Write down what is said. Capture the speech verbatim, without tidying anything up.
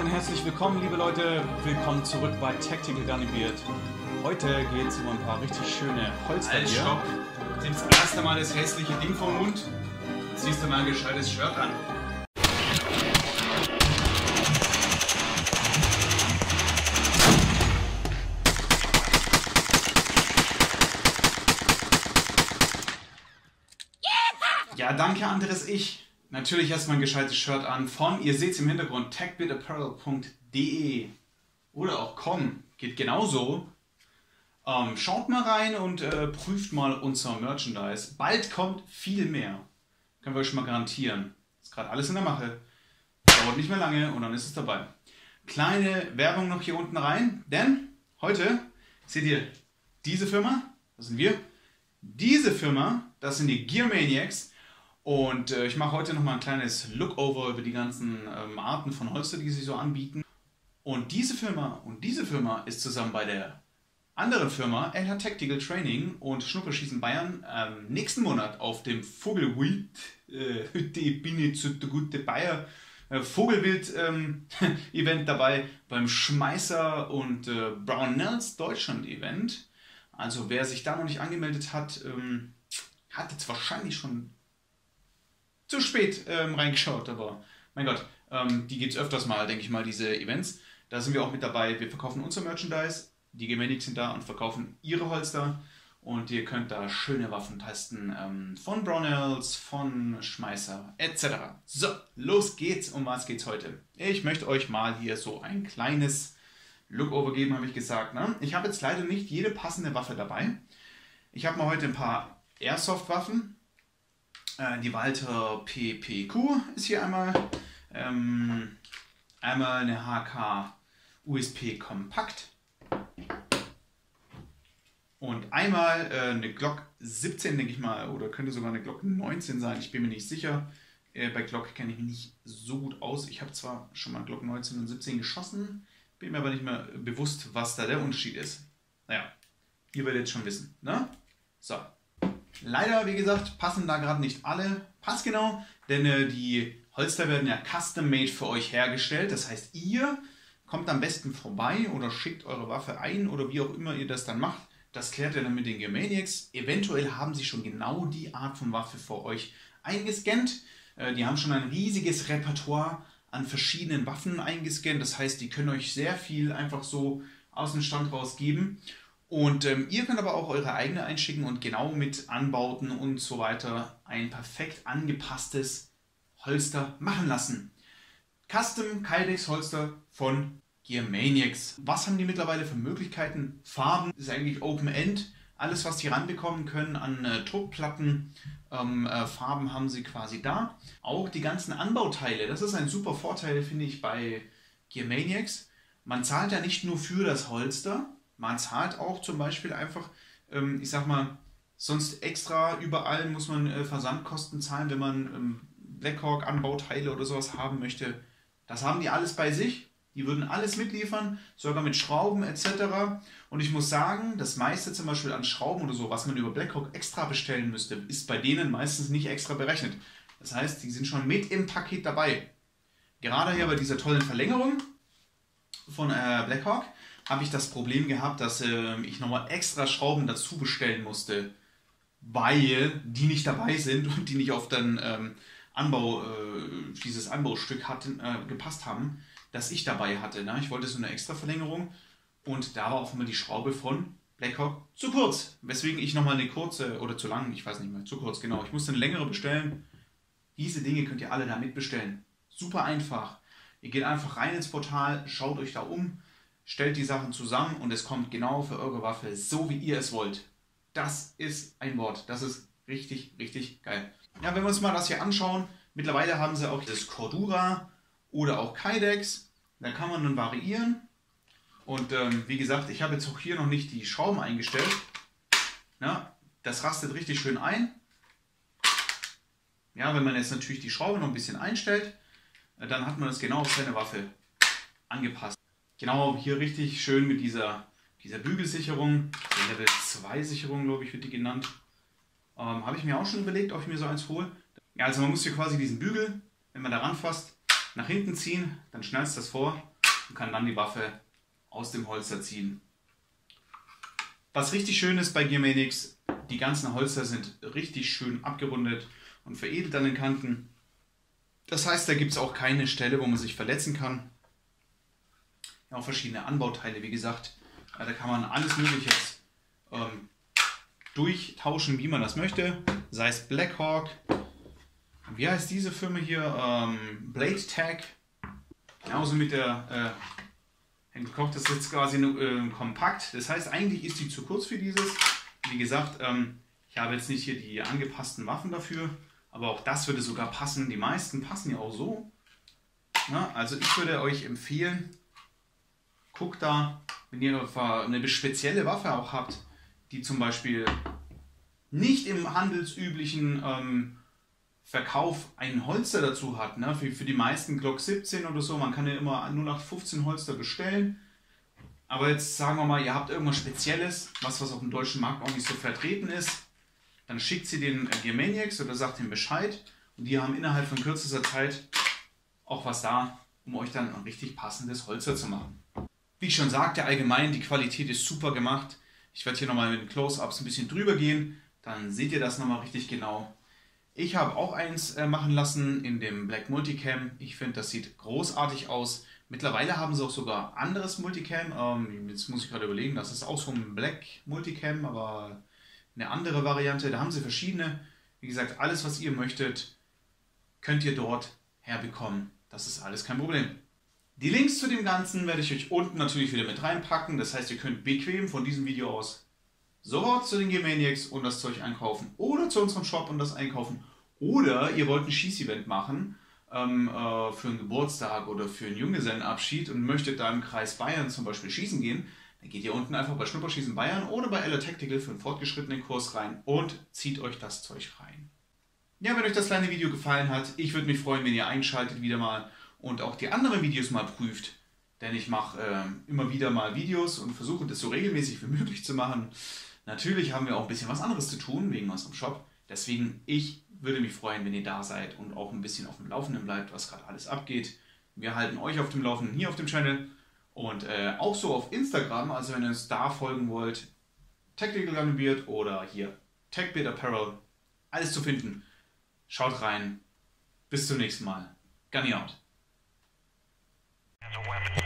und herzlich willkommen, liebe Leute. Willkommen zurück bei Tactical Gunnybeard. Heute geht es um ein paar richtig schöne Holster halt, hier. Stopp! Nimmst erst einmal das hässliche Ding vom Mund. Ziehst du mal ein gescheites Shirt an. Ja, danke, anderes Ich. Natürlich erstmal ein gescheites Shirt an von, ihr seht es im Hintergrund, tacbeard apparel punkt de oder auch com, geht genauso. Ähm, schaut mal rein und äh, prüft mal unser Merchandise. Bald kommt viel mehr. Können wir euch schon mal garantieren. Ist gerade alles in der Mache. Dauert nicht mehr lange und dann ist es dabei. Kleine Werbung noch hier unten rein, denn heute seht ihr diese Firma, das sind wir. Diese Firma, das sind die Gear Maniacs. Und äh, ich mache heute noch mal ein kleines Lookover über die ganzen ähm, Arten von Holster, die sich so anbieten. Und diese Firma und diese Firma ist zusammen bei der anderen Firma L H Tactical Training und Schnupperschießen Bayern ähm, nächsten Monat auf dem Vogelwild, äh, ich bin jetzt so der gute Bayer, äh, Vogelwild ähm, Event dabei beim Schmeißer und äh, Brownells Deutschland Event. Also wer sich da noch nicht angemeldet hat, ähm, hat jetzt wahrscheinlich schon zu spät ähm, reingeschaut, aber mein Gott, ähm, die gibt es öfters mal, denke ich mal, diese Events. Da sind wir auch mit dabei. Wir verkaufen unser Merchandise, die Gear Maniacs sind da und verkaufen ihre Holster und ihr könnt da schöne Waffen testen ähm, von Brownells, von Schmeißer et cetera. So, los geht's. Um was geht's heute? Ich möchte euch mal hier so ein kleines Lookover geben, habe ich gesagt. Ne? Ich habe jetzt leider nicht jede passende Waffe dabei. Ich habe mal heute ein paar Airsoft-Waffen. Die Walther P P Q ist hier einmal, ähm, einmal eine H K U S P Kompakt und einmal äh, eine Glock siebzehn, denke ich mal, oder könnte sogar eine Glock neunzehn sein, ich bin mir nicht sicher. Äh, bei Glock kenne ich mich nicht so gut aus. Ich habe zwar schon mal Glock neunzehn und siebzehn geschossen, bin mir aber nicht mehr bewusst, was da der Unterschied ist. Naja, ihr werdet jetzt schon wissen, ne? So. Leider, wie gesagt, passen da gerade nicht alle passgenau, denn äh, die Holster werden ja custom-made für euch hergestellt. Das heißt, ihr kommt am besten vorbei oder schickt eure Waffe ein oder wie auch immer ihr das dann macht. Das klärt ihr dann mit den Gear Maniacs. Eventuell haben sie schon genau die Art von Waffe für euch eingescannt. Äh, die haben schon ein riesiges Repertoire an verschiedenen Waffen eingescannt. Das heißt, die können euch sehr viel einfach so aus dem Stand raus geben. Und ähm, ihr könnt aber auch eure eigene einschicken und genau mit Anbauten und so weiter ein perfekt angepasstes Holster machen lassen. Custom Kydex Holster von Gear Maniacs. Was haben die mittlerweile für Möglichkeiten? Farben ist eigentlich Open End. Alles, was sie ranbekommen können an äh, Druckplatten, ähm, äh, Farben haben sie quasi da. Auch die ganzen Anbauteile, das ist ein super Vorteil, finde ich, bei Gear Maniacs. Man zahlt ja nicht nur für das Holster, man zahlt auch zum Beispiel einfach, ähm, ich sag mal, sonst extra überall muss man äh, Versandkosten zahlen, wenn man ähm, Blackhawk Anbauteile oder sowas haben möchte. Das haben die alles bei sich. Die würden alles mitliefern, sogar mit Schrauben et cetera. Und ich muss sagen, das meiste zum Beispiel an Schrauben oder so, was man über Blackhawk extra bestellen müsste, ist bei denen meistens nicht extra berechnet. Das heißt, die sind schon mit im Paket dabei. Gerade hier bei dieser tollen Verlängerung von äh, Blackhawk habe ich das Problem gehabt, dass äh, ich nochmal extra Schrauben dazu bestellen musste, weil die nicht dabei sind und die nicht auf den ähm, Anbau, äh, dieses Anbaustück hatten, äh, gepasst haben, das ich dabei hatte. Ne? Ich wollte so eine extra Verlängerung und da war auch immer die Schraube von Blackhawk zu kurz, weswegen ich nochmal eine kurze, oder zu lang, ich weiß nicht mehr, zu kurz, genau. Ich musste eine längere bestellen. Diese Dinge könnt ihr alle da mitbestellen. Super einfach. Ihr geht einfach rein ins Portal, schaut euch da um, stellt die Sachen zusammen und es kommt genau für eure Waffe, so wie ihr es wollt. Das ist ein Wort. Das ist richtig, richtig geil. Ja, wenn wir uns mal das hier anschauen, mittlerweile haben sie auch das Cordura oder auch Kydex. Da kann man dann variieren. Und ähm, wie gesagt, ich habe jetzt auch hier noch nicht die Schrauben eingestellt. Na, das rastet richtig schön ein. Ja, wenn man jetzt natürlich die Schraube noch ein bisschen einstellt, dann hat man das genau auf seine Waffe angepasst. Genau, hier richtig schön mit dieser, dieser Bügelsicherung, die Level zwei Sicherung, glaube ich, wird die genannt. Ähm, habe ich mir auch schon überlegt, ob ich mir so eins hole. Ja, also man muss hier quasi diesen Bügel, wenn man da ranfasst, nach hinten ziehen, dann schnallst du das vor und kann dann die Waffe aus dem Holster ziehen. Was richtig schön ist bei Germanix, die ganzen Holster sind richtig schön abgerundet und veredelt an den Kanten. Das heißt, da gibt es auch keine Stelle, wo man sich verletzen kann. Ja, auch verschiedene Anbauteile, wie gesagt. Da kann man alles Mögliche ähm, durchtauschen, wie man das möchte. Sei es Blackhawk. Wie heißt diese Firma hier? Ähm, Blade Tag. Genauso mit der äh, Hankook, das ist jetzt quasi äh, kompakt. Das heißt, eigentlich ist die zu kurz für dieses. Wie gesagt, ähm, ich habe jetzt nicht hier die angepassten Waffen dafür, aber auch das würde sogar passen. Die meisten passen ja auch so. Na, also ich würde euch empfehlen, guckt da, wenn ihr eine spezielle Waffe auch habt, die zum Beispiel nicht im handelsüblichen ähm, Verkauf ein Holster dazu hat. Ne? Für, für die meisten Glock siebzehn oder so, man kann ja immer null acht fünfzehn Holster bestellen. Aber jetzt sagen wir mal, ihr habt irgendwas Spezielles, was, was auf dem deutschen Markt auch nicht so vertreten ist. Dann schickt sie den Germaniacs oder sagt ihm Bescheid. Und die haben innerhalb von kürzester Zeit auch was da, um euch dann ein richtig passendes Holster zu machen. Wie ich schon sagte, allgemein, die Qualität ist super gemacht. Ich werde hier nochmal mit den Close-Ups ein bisschen drüber gehen. Dann seht ihr das nochmal richtig genau. Ich habe auch eins äh, machen lassen in dem Black Multicam. Ich finde, das sieht großartig aus. Mittlerweile haben sie auch sogar anderes Multicam. Ähm, jetzt muss ich gerade überlegen, das ist auch so ein Black Multicam, aber eine andere Variante. Da haben sie verschiedene. Wie gesagt, alles, was ihr möchtet, könnt ihr dort herbekommen. Das ist alles kein Problem. Die Links zu dem Ganzen werde ich euch unten natürlich wieder mit reinpacken. Das heißt, ihr könnt bequem von diesem Video aus sofort zu den Germaniacs und das Zeug einkaufen oder zu unserem Shop und das einkaufen. Oder ihr wollt ein Schießevent machen ähm, äh, für einen Geburtstag oder für einen Junggesellenabschied und möchtet da im Kreis Bayern zum Beispiel schießen gehen, dann geht ihr unten einfach bei Schnupperschießen Bayern oder bei Ella Tactical für einen fortgeschrittenen Kurs rein und zieht euch das Zeug rein. Ja, wenn euch das kleine Video gefallen hat, ich würde mich freuen, wenn ihr einschaltet wieder mal und auch die anderen Videos mal prüft. Denn ich mache äh, immer wieder mal Videos und versuche das so regelmäßig wie möglich zu machen. Natürlich haben wir auch ein bisschen was anderes zu tun wegen unserem Shop. Deswegen, ich würde mich freuen, wenn ihr da seid und auch ein bisschen auf dem Laufenden bleibt, was gerade alles abgeht. Wir halten euch auf dem Laufenden hier auf dem Channel und äh, auch so auf Instagram. Also wenn ihr uns da folgen wollt, Tactical Gun and Beard oder hier TechBeard Apparel, alles zu finden. Schaut rein. Bis zum nächsten Mal. Gunny out.